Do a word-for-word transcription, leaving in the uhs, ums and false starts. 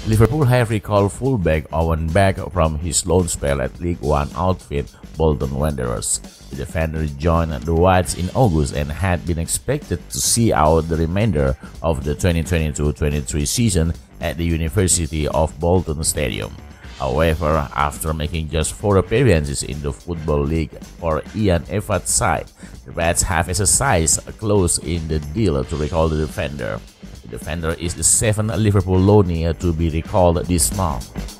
Liverpool have recalled fullback Owen Beck from his loan spell at League One outfit Bolton Wanderers. The defender joined the Whites in August and had been expected to see out the remainder of the twenty twenty-two twenty-three season at the University of Bolton Stadium. However, after making just four appearances in the Football League for Ian Evatt's side, the Reds have exercised a clause in the deal to recall the defender. The defender is the seventh Liverpool loanee to be recalled this month.